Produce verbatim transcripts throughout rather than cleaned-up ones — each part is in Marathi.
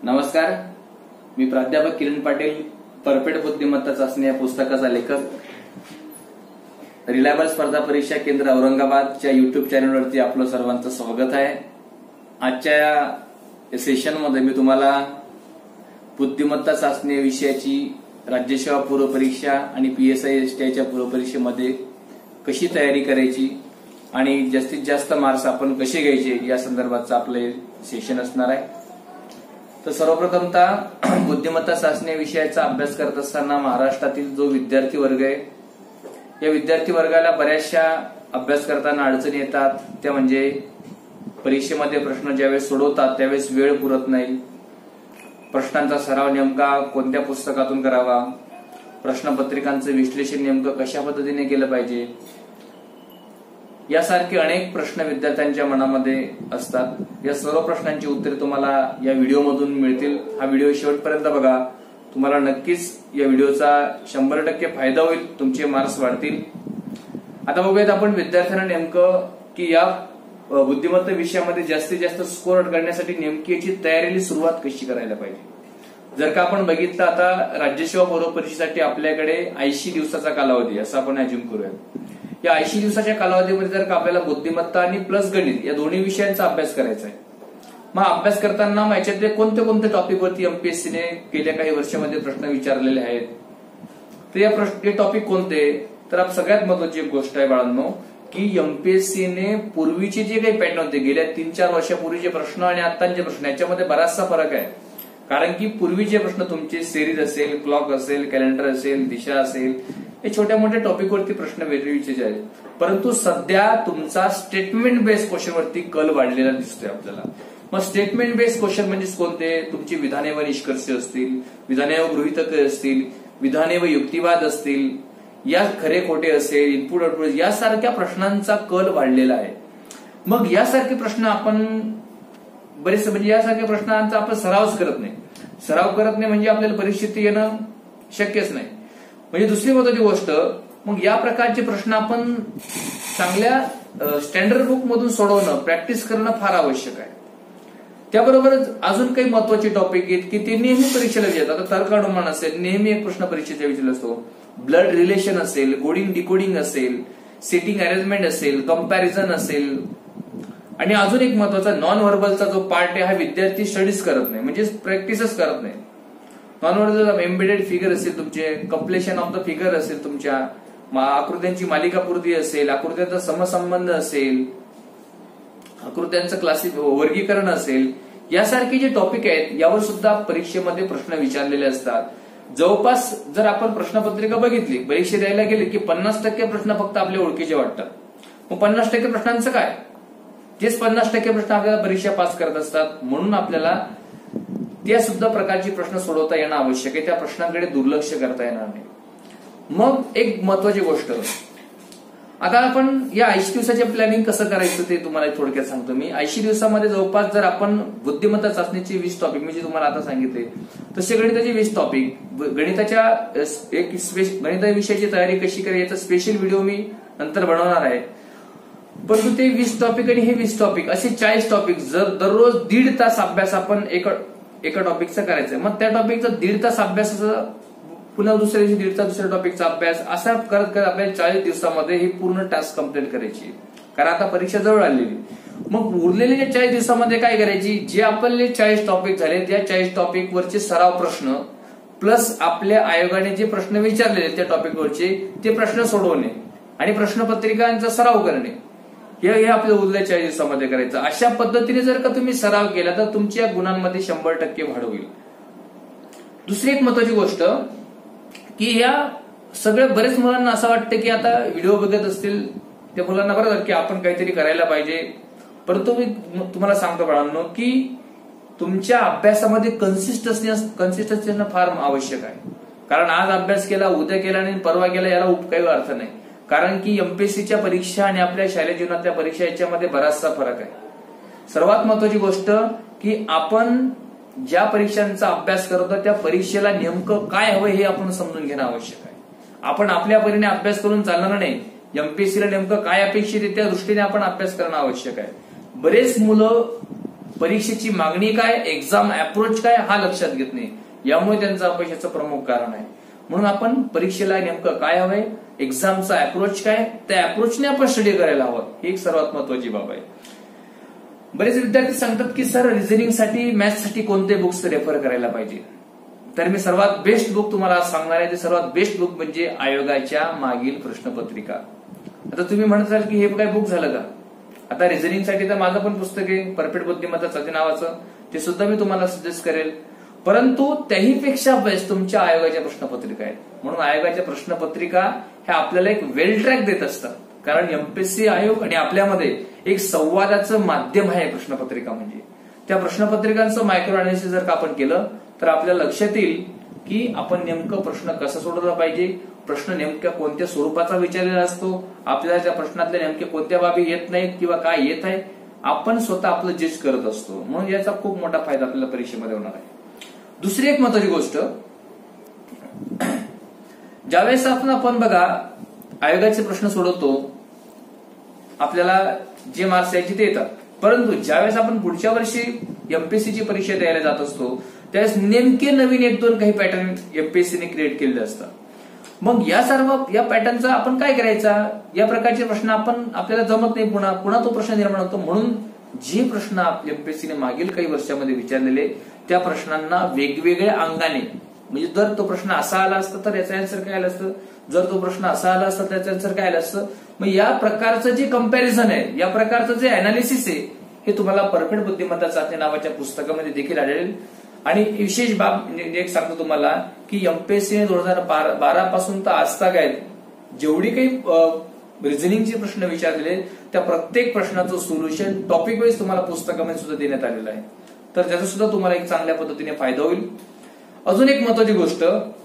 नमस्कार, मी प्राध्यापक किरण पाटील, परफेक्ट बुद्धिमत्ता चाचणी या पुस्तकाचा लेखक. रिलायबल स्पर्धा परीक्षा केंद्र औरंगाबादच्या युट्यूब चॅनलवरती आपलं सर्वांचं स्वागत आहे. आजच्या या सेशनमध्ये मी तुम्हाला बुद्धिमत्ता चाचणी विषयाची राज्यसेवा पूर्व परीक्षा आणि पीएसआय एसटीआयच्या पूर्व परीक्षेमध्ये कशी तयारी करायची आणि जास्तीत जास्त मार्क्स आपण कसे घ्यायचे या संदर्भातचं आपले सेशन असणार आहे. तर सर्वप्रथमतः बुद्धिमत्ता चाचणी विषयाचा अभ्यास करत असताना महाराष्ट्रातील जो विद्यार्थी वर्ग आहे, या विद्यार्थी वर्गाला बऱ्याचशा अभ्यास करताना अडचणी येतात. त्या म्हणजे परीक्षेमध्ये प्रश्न ज्यावेळेस सोडवतात त्यावेळेस वेळ पुरत नाही, प्रश्नांचा सराव नेमका कोणत्या पुस्तकातून करावा, प्रश्नपत्रिकांचं विश्लेषण नेमकं कशा पद्धतीने केलं पाहिजे, यासारखे अनेक प्रश्न विद्यार्थ्यांच्या मनामध्ये असतात. या सर्व प्रश्नांची उत्तरे तुम्हाला या व्हिडिओमधून मिळतील. हा व्हिडिओ शेवटपर्यंत बघा, तुम्हाला नक्कीच या व्हिडिओचा शंभर टक्के फायदा होईल, तुमचे मार्क्स वाढतील. आता बघूयात आपण विद्यार्थ्यांना नेमकं की या बुद्धिमत्ता विषयामध्ये जास्तीत जास्त स्कोअर करण्यासाठी नेमकी याची तयारीला सुरुवात कशी करायला पाहिजे. जर का आपण बघितलं, आता राज्यसेवा पूर्व परीक्षेसाठी आपल्याकडे ऐंशी दिवसाचा कालावधी असं आपण अज्युम करूया. या ऐंशी दिवसाच्या कालावधीमध्ये जर का आपल्याला बुद्धिमत्ता आणि प्लस गणित या दोन्ही विषयांचा अभ्यास करायचा आहे, मग अभ्यास करताना मग याच्यातले कोणते कोणते टॉपिकवरती एमपीएससीने गेल्या काही वर्षामध्ये प्रश्न विचारलेले आहेत, तर या प्रश्न टॉपिक कोणते. तर सगळ्यात महत्वाची एक गोष्ट आहे बाळांनो, की एमपीएससीने पूर्वीचे जे काही पॅटर्न होते, गेल्या तीन चार वर्षापूर्वीचे प्रश्न आणि आत्ताचे प्रश्न याच्यामध्ये बराचसा फरक आहे. कारण की पूर्वीचे प्रश्न तुमचे सिरीज असेल, क्लॉक असेल, कॅलेंडर असेल, दिशा असेल, हे छोट्या मोठ्या टॉपिकवरती प्रश्न वेगवेगळीचे आहेत. परंतु सध्या तुमचा स्टेटमेंट बेस्ड क्वेश्चनवरती कल वाढलेला दिसतोय आपल्याला. मग स्टेटमेंट बेस्ड क्वेश्चन म्हणजे कोणते, तुमची विधाने व निष्कर्ष असतील, विधाने व गृहीतके असतील, विधाने व युक्तिवाद असतील, या खरे खोटे असेल, इनपुट आउटपुट, यासारख्या प्रश्नांचा कल वाढलेला आहे. मग यासारखे प्रश्न आपण बरेच म्हणजे यासारख्या प्रश्नांचा आपण सरावच करत नाही. सराव करत नाही म्हणजे आपल्याला परीक्षेत येणं शक्यच नाही. म्हणजे दुसरी महत्वाची गोष्ट, मग या प्रकारचे प्रश्न आपण चांगल्या स्टँडर्ड बुक मधून सोडवणं, प्रॅक्टिस करणं फार आवश्यक आहे. त्याबरोबरच अजून काही महत्वाचे टॉपिक आहेत की ते नेहमी परीक्षेला विचारतात. आता तर्कानुमान असेल, नेहमी एक प्रश्न परीक्षेचा विचारला असतो. ब्लड रिलेशन असेल, कोडिंग डिकोडिंग असेल, सेटिंग अरेंजमेंट असेल, कंपॅरिझन असेल, आणि अजून एक महत्वाचा नॉन व्हर्बलचा जो पार्ट आहे, हा विद्यार्थी स्टडीज करत नाही, म्हणजे प्रॅक्टिसच करत नाही. नॉन व्हर्बल एम्बेडेड फिगर असेल, तुमचे कम्प्लेशन ऑफ द फिगर असेल, तुमच्या आकृत्यांची मालिकापूर्ती असेल, आकृत्यांचा समसंबंध असेल, आकृत्यांचं क्लासिक वर्गीकरण असेल, यासारखे जे टॉपिक आहेत यावर सुद्धा परीक्षेमध्ये प्रश्न विचारलेले असतात. जवळपास जर आपण प्रश्नपत्रिका बघितली, परीक्षा द्यायला गेले की पन्नास टक्के प्रश्न फक्त आपल्या ओळखीचे वाटतात. मग पन्नास टक्के प्रश्नांचं काय, तेच पन्नास टक्के प्रश्न आपल्याला परीक्षा पास करत असतात. म्हणून आपल्याला त्या सुद्धा प्रकारची प्रश्न सोडवता येणं आवश्यक आहे, त्या प्रश्नांकडे दुर्लक्ष करता येणार नाही. मग एक महत्वाची गोष्ट, आता आपण या ऐंशी दिवसाचे प्लॅनिंग कसं करायचं ते तुम्हाला थोडक्यात सांगतो मी. ऐंशी दिवसामध्ये जवळपास जर आपण बुद्धिमत्ता चाचणीचे वीस टॉपिक म्हणजे तुम्हाला आता सांगितले, तसे गणिताचे वीस टॉपिक, गणिताच्या एक गणित विषयाची तयारी कशी करायची याचा स्पेशल व्हिडिओ मी नंतर बनवणार आहे. परंतु ते वीस टॉपिक आणि हे वीस टॉपिक असे चाळीस टॉपिक जर दररोज दीड तास अभ्यास आपण एका एका टॉपिकचा करायचा, मग त्या टॉपिकचा दीड तास अभ्यास, पुन्हा दुसऱ्या दिवशी दीड तास दुसऱ्या टॉपिकचा अभ्यास, असा करत करत आपल्याला चाळीस दिवसामध्ये ही पूर्ण टास्क कम्प्लीट करायची. कारण आता परीक्षा जवळ आलेली. मग उरलेल्या चाळीस दिवसामध्ये काय करायची, जे आपले चाळीस टॉपिक झाले त्या चाळीस टॉपिक वरचे सराव प्रश्न प्लस आपल्या आयोगाने जे प्रश्न विचारलेले त्या टॉपिकवरचे ते प्रश्न सोडवणे आणि प्रश्नपत्रिकांचा सराव करणे, हे आपल्या उरलेल्या चाळीस दिवसामध्ये करायचं. अशा पद्धतीने जर का तुम्ही सराव केला तर तुमच्या गुणांमध्ये शंभर टक्के वाढ होईल. दुसरी एक महत्वाची गोष्ट की या सगळ्या बरेच मुलांना असं वाटतं की आता व्हिडिओ बघत असतील त्या मुलांना बरं की आपण काहीतरी करायला पाहिजे. परंतु मी तुम्हाला सांगतो बाळांनो की तुमच्या अभ्यासामध्ये कन्सिस्टन्सी कन्सिस्टन्सी असणं फार आवश्यक आहे. कारण आज अभ्यास केला, उद्या केला आणि परवा केला याला काही अर्थ नाही. कारण की एमपीएससीच्या परीक्षा आणि आपल्या शालेय जीवनातल्या परीक्षा याच्यामध्ये बराचसा फरक आहे. सर्वात महत्वाची गोष्ट की आपण ज्या परीक्षांचा अभ्यास करतो त्या परीक्षेला नेमकं काय हवं हे आपण समजून घेणं आवश्यक आहे. आपण आपल्या परीने अभ्यास करून चालणार नाही. एमपीएससीला नेमकं काय अपेक्षित आहे त्या दृष्टीने आपण अभ्यास करणं आवश्यक आहे. बरेच मुलं परीक्षेची मागणी काय, एक्झाम अप्रोच काय हा लक्षात घेत नाही. यामुळे त्यांचं अपयशाचं प्रमुख कारण आहे. म्हणून आपण परीक्षेला नेमकं काय हवंय, एक्झामचा अप्रोच काय, त्या अप्रोचने आपण स्टडी करायला हवं. ही एक सर्वात महत्वाची बाब आहे. बरेच विद्यार्थी सांगतात की सर रिझनिंगसाठी मॅथ्ससाठी कोणते बुक्स रेफर करायला पाहिजे. तर मी सर्वात बेस्ट बुक तुम्हाला सांगणार आहे. ते सर्वात बेस्ट बुक म्हणजे आयोगाच्या मागील प्रश्नपत्रिका. आता तुम्ही म्हणत असाल की हे काय बुक झालं का. आता रिझनिंगसाठी तर माझं पण पुस्तक आहे परफेक्ट बुद्धिमत्ता चाचणी नावाचं, ते सुद्धा मी तुम्हाला सजेस्ट करेल. परंतु त्याहीपेक्षा बेस्ट तुमच्या आयोगाच्या प्रश्नपत्रिका आहेत. म्हणून आयोगाच्या प्रश्नपत्रिका ह्या आपल्याला एक वेल ट्रॅक देत असतात. कारण एमपीएससी आयोग आणि आपल्यामध्ये एक संवादाचं माध्यम आहे प्रश्नपत्रिका म्हणजे. त्या प्रश्नपत्रिकांचं मायक्रो अनालिसिस जर का आपण केलं तर आपल्याला लक्षात येईल की आपण नेमकं प्रश्न कसा सोडवला पाहिजे, प्रश्न नेमक्या कोणत्या स्वरूपाचा विचारलेला असतो, आपल्याला त्या प्रश्नातल्या नेमके कोणत्या बाबी येत नाहीत किंवा काय येत आहे, आपण स्वतः आपलं जज करत असतो. म्हणून याचा खूप मोठा फायदा आपल्याला परीक्षेमध्ये होणार आहे. दुसरी एक महत्वाची गोष्ट, ज्यावेळेस आपण आपण बघा आयोगाचे प्रश्न सोडवतो, आपल्याला जे मार्क्स यायचे ते येतात. परंतु ज्यावेळेस आपण पुढच्या वर्षी एमपीएससीची परीक्षा द्यायला जात असतो त्यावेळेस नेमके नवीन एक दोन काही पॅटर्न एमपीएससीने क्रिएट केलेले असतात. मग या सर्व या पॅटर्नचा आपण काय करायचा, या प्रकारचे प्रश्न आपण आपल्याला जमत नाही, पुन्हा पुन्हा तो प्रश्न निर्माण होतो. म्हणून जे प्रश्न एमपीएससीने मागील काही वर्षामध्ये विचारलेले त्या प्रश्नांना वेगवेगळ्या अंगाने, म्हणजे जर तो प्रश्न असा आला असता तर याचा आन्सर काय आलं असतं, जर तो प्रश्न असा आला असता त्याचं आन्सर काय आलं असतं. मग या प्रकारचं जे कंपॅरिझन आहे, या प्रकारचं जे अनालिसिस आहे, हे तुम्हाला परफेक्ट बुद्धिमत्ता चाचणी नावाच्या पुस्तकामध्ये देखील आढळेल. आणि विशेष बाब एक सांगतो तुम्हाला की एमपीएससीने दोन हजार बारा पासून तर आज तक आहेत जेवढी काही रिझनिंगचे प्रश्न विचारलेले त्या प्रत्येक प्रश्नाचं सोल्युशन टॉपिक वाईज तुम्हाला पुस्तकामध्ये सुद्धा देण्यात आलेलं आहे. तर त्याचा सुद्धा तुम्हाला एक चांगल्या पद्धतीने फायदा होईल. अजून एक महत्वाची गोष्ट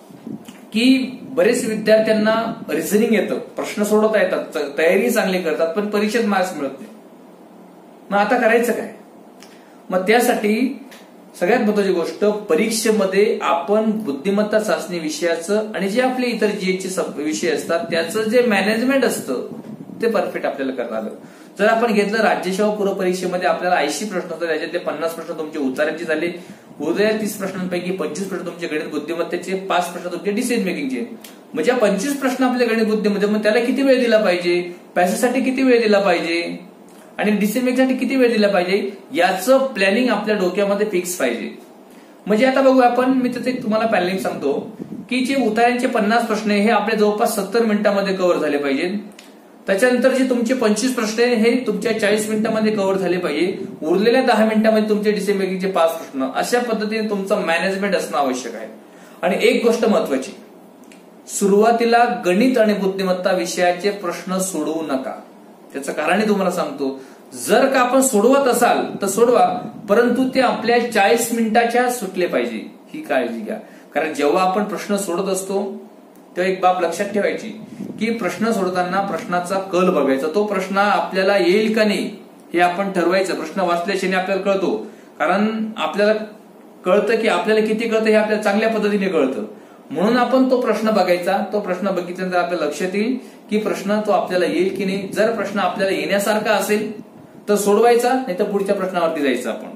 की बरेच विद्यार्थ्यांना रिझनिंग येतं, प्रश्न सोडवता येतात, तयारी चांगली करतात, पण परीक्षेत मार्क्स मिळत नाही. मग आता करायचं काय. मग त्यासाठी सगळ्यात महत्वाची गोष्ट, परीक्षेमध्ये आपण बुद्धिमत्ता चाचणी विषयाचं आणि जे आपले इतर जीएसचे विषय असतात त्याचं जे मॅनेजमेंट असतं ते परफेक्ट आपल्याला करता आलं. जर आपण घेतलं राज्यसेवा पूर्व परीक्षेमध्ये आपल्याला ऐंशी प्रश्न होते, त्याच्यातले पन्नास प्रश्न तुमचे उच्चारांचे झाले, उरलेल्या तीस प्रश्नांपैकी पंचवीस प्रश्न तुमचे गणित बुद्धिमत्तेचे, पाच प्रश्न तुमचे डिसिजन मेकिंगचे. म्हणजे पंचवीस प्रश्न आपले गणित बुद्धिमत्ते, मग त्याला किती वेळ दिला पाहिजे, पॅसेजसाठी किती वेळ दिला पाहिजे आणि डिसिजन मेकिंगसाठी किती वेळ दिला पाहिजे, याचं प्लॅनिंग आपल्या डोक्यामध्ये फिक्स पाहिजे. म्हणजे आता बघू आपण, मी त्याचं तुम्हाला प्लॅनिंग सांगतो की जे उतार्यांचे पन्नास प्रश्न हे आपले जवळपास सत्तर मिनिटांमध्ये कव्हर झाले पाहिजेत. त्याच्यानंतर जे तुमचे पंचवीस प्रश्न हे तुमच्या चाळीस मिनिटांमध्ये कव्हर झाले पाहिजे. उरलेल्या दहा मिनिटांमध्ये तुमचे डिसिजन मेकिंगचे पाच प्रश्न. अशा पद्धतीने तुमचं मॅनेजमेंट असणं आवश्यक आहे. आणि एक गोष्ट महत्वाची, सुरुवातीला गणित आणि बुद्धिमत्ता विषयाचे प्रश्न सोडवू नका. त्याचं कारणही तुम्हाला सांगतो. जर का आपण सोडवत असाल तर सोडवा, परंतु ते आपल्या चाळीस मिनिटाच्या सुटले पाहिजे, ही काळजी घ्या. कारण जेव्हा आपण प्रश्न सोडत असतो तेव्हा एक बाब लक्षात ठेवायची की प्रश्न सोडताना प्रश्नाचा कल बघायचा, तो प्रश्न आपल्याला येईल का नाही हे आपण ठरवायचं. प्रश्न वाचल्याशिवाय आपल्याला कळतो, कारण आपल्याला कळतं की आपल्याला किती कळतं हे आपल्याला चांगल्या पद्धतीने कळतं. म्हणून आपण तो प्रश्न बघायचा. तो प्रश्न बघितल्यानंतर आपल्याला लक्षात येईल की प्रश्न तो आपल्याला येईल की नाही. जर प्रश्न आपल्याला येण्यासारखा असेल तर सोडवायचा, नाही तर पुढच्या प्रश्नावरती जायचं आपण.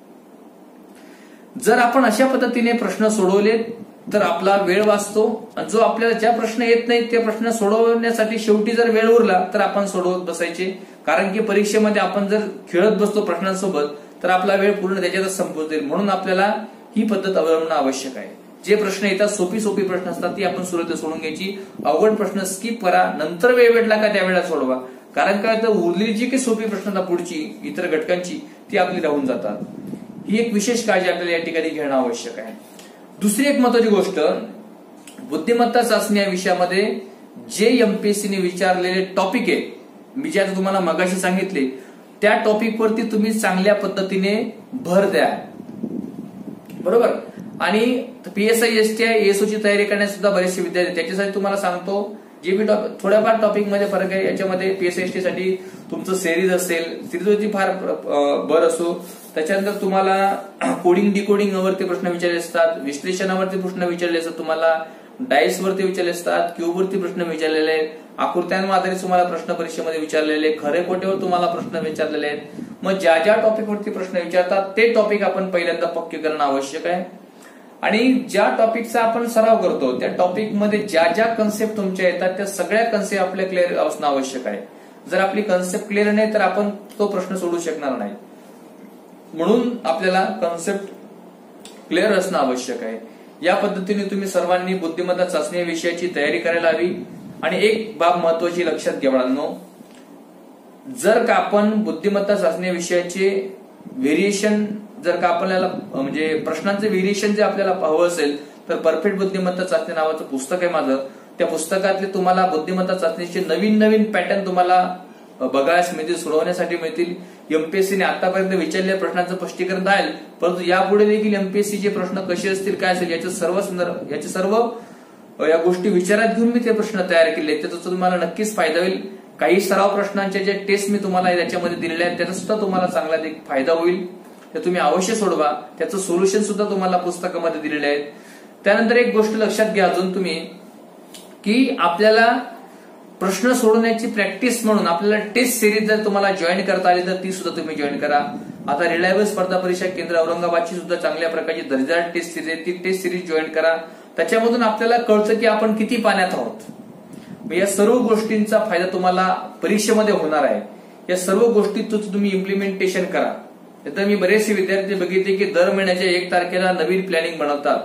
जर आपण अशा पद्धतीने प्रश्न सोडवले तर आपला वेळ वाचतो. आणि जो आपल्याला ज्या प्रश्न येत नाहीत ते प्रश्न सोडवण्यासाठी शेवटी जर वेळ उरला तर आपण सोडवत बसायचे. कारण की परीक्षेमध्ये आपण जर खेळत बसतो प्रश्नांसोबत तर आपला वेळ पूर्ण त्याच्यातच संपवून जाईल. म्हणून आपल्याला ही पद्धत अवलंबणं आवश्यक आहे. जे प्रश्न येतात सोपी सोपी प्रश्न असतात ती आपण सुरुवातीला सोडून घ्यायची. अवघड प्रश्न स्किप करा, नंतर वेळ भेटला का त्यावेळेला सोडवा. कारण काय तर उरलेली जी काही सोपी प्रश्न पुढची इतर घटकांची ती आपली राहून जातात. ही एक विशेष काळजी आपल्याला या ठिकाणी घेणं आवश्यक आहे. दुसरी एक महत्वाची गोष्ट, बुद्धिमत्ता चाचणी या विषयामध्ये जे एमपीएससीने विचारलेले टॉपिक आहे, मी जे आता तुम्हाला मगाशी सांगितले त्या टॉपिक वरती तुम्ही चांगल्या पद्धतीने भर द्या. बरोबर. आणि पीएसआय एसटीआय एसओची तयारी करण्यास सुद्धा बरेचसे विद्यार्थी, त्याच्यासाठी तुम्हाला सांगतो जे मी थोड्याफार टॉपिक मध्ये फरक आहे. याच्यामध्ये पीएसआय एसटी साठी तुमचं सिरीज असेल, सिरीजवरती फार भर असो. त्याच्यानंतर तुम्हाला कोडिंग डिकोडिंग वरती प्रश्न विचारले असतात, विश्लेषणावरती प्रश्न विचारले असतात, तुम्हाला डाईस वरती विचारले असतात, क्यूब वरती प्रश्न विचारलेले आहेत, आकृत्यांवर आधारित तुम्हाला प्रश्न परीक्षेमध्ये विचारलेले, खरे खोटेवर तुम्हाला प्रश्न विचारलेले आहेत. मग ज्या ज्या टॉपिकवरती प्रश्न विचारतात ते टॉपिक आपण पहिल्यांदा पक्के करणं आवश्यक आहे. आणि ज्या टॉपिकचा आपण सराव करतो त्या टॉपिकमध्ये ज्या ज्या कन्सेप्ट तुमच्या येतात त्या सगळ्या कन्सेप्ट आपल्या क्लिअर असणं आवश्यक आहे. जर आपली कन्सेप्ट क्लिअर नाही तर आपण तो प्रश्न सोडू शकणार नाही. म्हणून आपल्याला कन्सेप्ट क्लिअर असणं आवश्यक आहे. या पद्धतीने तुम्ही सर्वांनी बुद्धिमत्ता चाचणी विषयाची तयारी करायला हवी. आणि एक बाब महत्वाची लक्षात घ्या बाळांनो, जर का आपण बुद्धिमत्ता चाचणी विषयाचे व्हेरिएशन जर का आपल्याला म्हणजे प्रश्नांचे व्हेरिएशन जे आपल्याला पाहावं असेल तर परफेक्ट बुद्धिमत्ता चाचणी नावाचं पुस्तक आहे माझं. त्या पुस्तकातले तुम्हाला बुद्धिमत्ता चाचणीचे नवीन नवीन पॅटर्न तुम्हाला बघायला मिळतील, सोडवण्यासाठी मिळतील. एमपीएससीने आतापर्यंत विचारलेल्या प्रश्नांचं स्पष्टीकरण राहील, परंतु यापुढे देखील एमपीएससीचे प्रश्न कसे असतील काय असेल याचे सर्व संदर्भ याचे सर्व या गोष्टी विचारात घेऊन मी ते प्रश्न तयार केले. त्याचा तुम्हाला नक्कीच फायदा होईल. काही सराव प्रश्नांच्या ज्या टेस्ट मी तुम्हाला याच्यामध्ये दिलेल्या आहेत त्याचा सुद्धा तुम्हाला चांगला फायदा होईल. ते तुम्ही अवश्य सोडवा. त्याचं सोल्युशन सुद्धा तुम्हाला पुस्तकामध्ये दिलेले आहेत. त्यानंतर एक गोष्ट लक्षात घ्या अजून तुम्ही की आपल्याला प्रश्न सोडवण्याची प्रॅक्टिस म्हणून आपल्याला टेस्ट सिरीज जर तुम्हाला जॉईन करता आली तर ती सुद्धा तुम्ही जॉईन करा. आता रिलायबल स्पर्धा परीक्षा केंद्र औरंगाबादची सुद्धा चांगल्या प्रकारची दर्जेदार टेस्ट सिरीज आहे, ती टेस्ट सिरीज जॉईन करा. त्याच्यामधून आपल्याला कळतं की आपण किती पाण्यात आहोत. या सर्व गोष्टींचा फायदा तुम्हाला परीक्षेमध्ये होणार आहे. या सर्व गोष्टी तुम्ही इम्प्लिमेंटेशन करा. तर मी बरेचसे विद्यार्थी बघितले की दर महिन्याच्या एक तारखेला नवीन प्लॅनिंग बनवतात.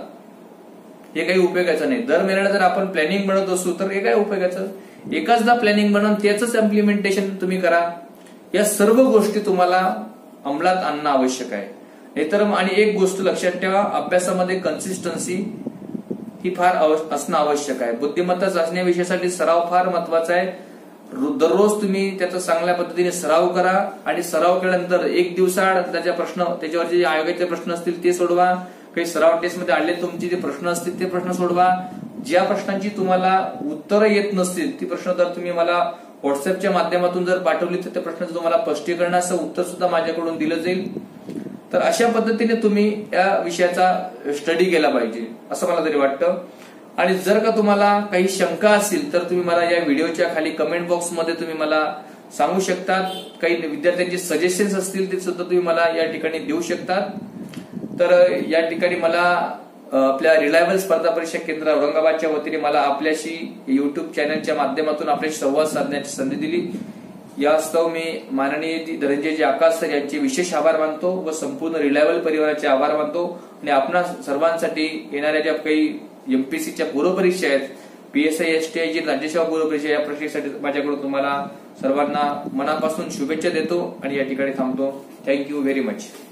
हे काही उपयोगाचं नाही. दर महिन्याला जर आपण प्लॅनिंग बनवत असू तर हे काय उपयोगाचं. एकाचदा प्लॅनिंग बनवून त्याच इम्प्लिमेंटेशन तुम्ही करा. या सर्व गोष्टी तुम्हाला अंमलात आणणं आवश्यक आहे. नाहीतर आणि एक गोष्ट लक्षात ठेवा, अभ्यासामध्ये कन्सिस्टन्सी ही फार असणं आवश्यक आहे. बुद्धिमत्ता चाचणी विषयासाठी सराव फार महत्वाचा आहे. दररोज तुम्ही त्याचा चांगल्या पद्धतीने सराव करा आणि सराव केल्यानंतर एक दिवसाआड त्याच्या प्रश्न त्याच्यावरचे जे आयोगाचे प्रश्न असतील ते सोडवा. काही सराव टेस्टमध्ये आले तुमचे जे प्रश्न असतील ते प्रश्न सोडवा. ज्या प्रश्नांची तुम्हाला उत्तरं येत नसतील ती प्रश्न जर तुम्ही मला व्हॉट्सअपच्या माध्यमातून जर पाठवली तर त्या प्रश्नाचं तुम्हाला स्पष्टीकरणाचं उत्तर सुद्धा माझ्याकडून दिलं जाईल. तर अशा पद्धतीने तुम्ही या विषयाचा स्टडी केला पाहिजे असं मला तरी वाटतं. आणि जर का तुम्हाला काही शंका असतील तर तुम्ही मला या व्हिडिओच्या खाली कमेंट बॉक्समध्ये तुम्ही मला सांगू शकतात. काही विद्यार्थ्यांचे सजेशन्स असतील ते सुद्धा तुम्ही मला या ठिकाणी देऊ शकतात. तर या ठिकाणी मला आपल्या रिलायबल स्पर्धा परीक्षा केंद्र औरंगाबादच्या वतीने मला आपल्याशी युट्यूब चॅनलच्या माध्यमातून आपल्याशी संवाद साधण्याची संधी दिली. यास्तव मी माननीय धनंजयजी आकाश सर यांचे विशेष आभार मानतो व संपूर्ण रिलायबल परिवाराचे आभार मानतो. आणि आपणा सर्वांसाठी येणाऱ्या ज्या काही एमपीएससीच्या पूर्वपरीक्षा आहेत, पीएसआय एसटीआय जी राज्यसेवा पूर्वपरीक्षा, या परीक्षेसाठी माझ्याकडून तुम्हाला सर्वांना मनापासून शुभेच्छा देतो आणि या ठिकाणी थांबतो. Thank you very much.